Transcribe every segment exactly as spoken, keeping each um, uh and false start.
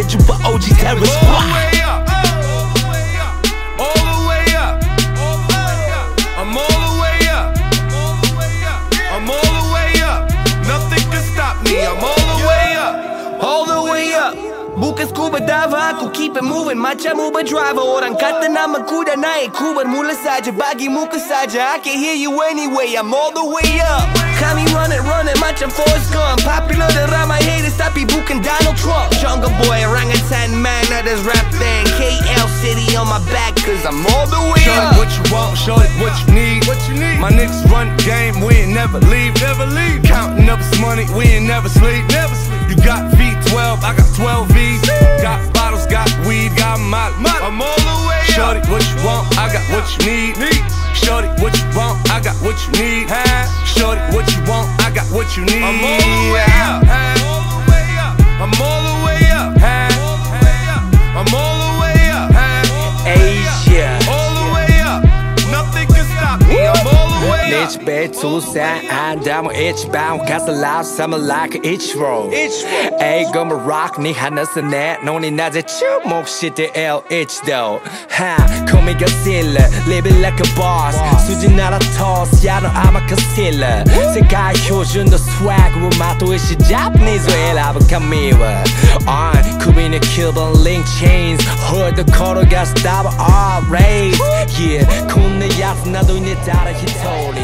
jumpa O G terrace. All the way up, all the way up. I'm all the way up, I'm all the way up. Nothing can stop me, I'm all the way up, all the way up. Bukan scuba diver, aku keep it moving macam Uber driver. Orang kata nama ku dah naik, ku bermula saja, bagimu ke saja. I can hear you anyway, I'm all the way up. Kami run it, run it macam Forrest Gump. Popular dan ramai haters tapi bukan Donald Trump. Jungle boy, orangutan man, that is rap thing. K L City on my back, cause I'm all the way show up. Show it what you want, show it what you need. What you need. My niggas run the game, we ain't never leave, never leave. Counting up this money, we ain't never sleep, never sleep. You got V twelve, I got twelve V's. Got bottles, got weed, got my, I'm all the way up. Shorty, what you want, I got what you need. Shorty, what you want, I got what you need. Shorty, what you want, I got what you need. I'm all the way up, I'm all the way up, I'm all the way up, Asia, all the way up. Nothing can stop me, I'm all the way up. Each bed to sand and down each bound. Cast a loud summer like each roll. Ay, gonna rock ni 하나서 내 눈이 낮에 주목 시대 L H though. Ha, call me Godzilla, living like a boss. 수지 나라 toss, yeah, no, I'm a concealer. 세계 표준 the swag, 우마도 is Japanese way, I'm a camera. On, Cuban Cuban link chains, heard the call got stop all race. Yeah, 군내 야스 나도 이내 따라 히토리.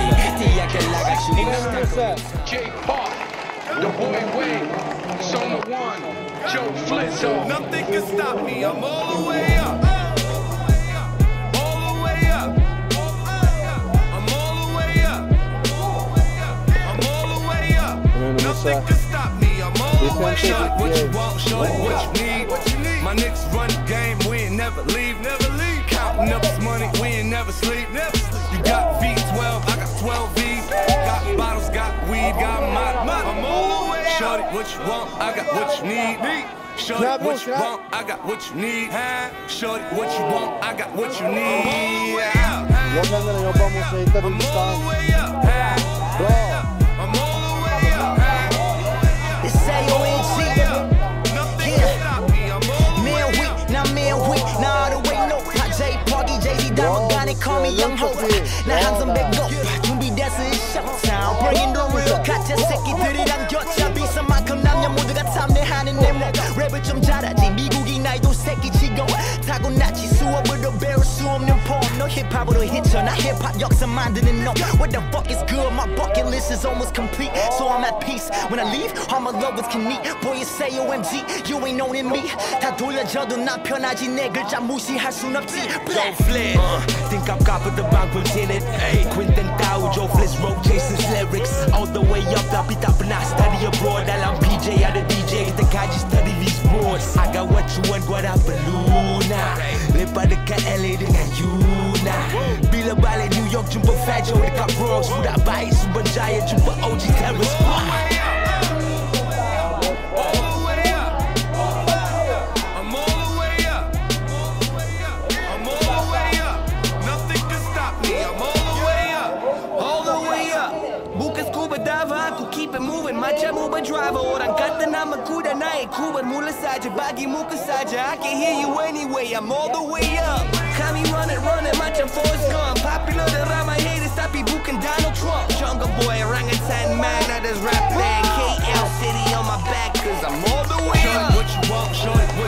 Jay Park, the boy Wayne, Sona One, Joe Flizzo. Nothing can stop me, I'm all the way up, all the way up. I'm all the way up, I'm all the way up. Nothing can stop me, I'm all the way up. Show it what you want, show it what you need. My niggas run the game, we ain't never leave, never leave. Counting up this money, we ain't never sleep, never sleep. You got V twelve, I got twelve V's. Got bottles, got weed, got my, I'm all the way up. Shorty, what you want, I got what you need. Shorty, what you want, I got what you need. Shorty, what you want, I got what you need. Huwag na lang yung pamusita I'm dito all the way up, bro. I'm all the way up. It's A O N G. Nothing can stop me, I'm all the way Man weak, now man weak, now all the way no. Jay Parky, Jay-Z, Diamond Gun, they call me Young Ho. Now 한숨 배고 준비됐어, it's showtime. Bringing the real, 가짜 새끼들이랑 겹쳐 비싼 만큼 남녀 모두가 탐내하는 내 몸. 랩을 좀 잘하지, 미국인 아이돌 새끼치고 타고났지, 수업으로 배울 수 없는 폼. 너 힙합으로 히쳐, 나 힙합 역사 만드는 놈. What the fuck is good? My bucket list is almost complete, so I'm at peace. When I leave, all my lovers can eat. Boy, it's A O M G, you ain't owning me. 다 돌려줘도 난 편하지, 내 글자 무시할 순 없지. Joe Flizz, uh, think I'm copping the bank in it. Hey, Quentin Tao, Joe Flizz wrote Jason's lyrics all the way up. Tapi tak pernah study abroad. Dalam P J ada D J, kita kaji study these boards. I got what you want, gua dah perlu nak. Lepas dekat L A dengan Yuna. Bila balik New York jumpa Fat Joe dekat Bronx. Budak baik Sumbajaya jumpa O G terrace. Macam Uber driver, orang kata nama ku dah naik, ku bermula saja, bagimu ke saja. I can hear you anyway, I'm all the way up. Kami run it, run it macam Forrest Gump. Popular dan ramai haters tapi bukan Donald Trump. Jungle boy, orangutan man, that is rap thing. K L City on my back, cause I'm all the way up. Show it what you want, show it what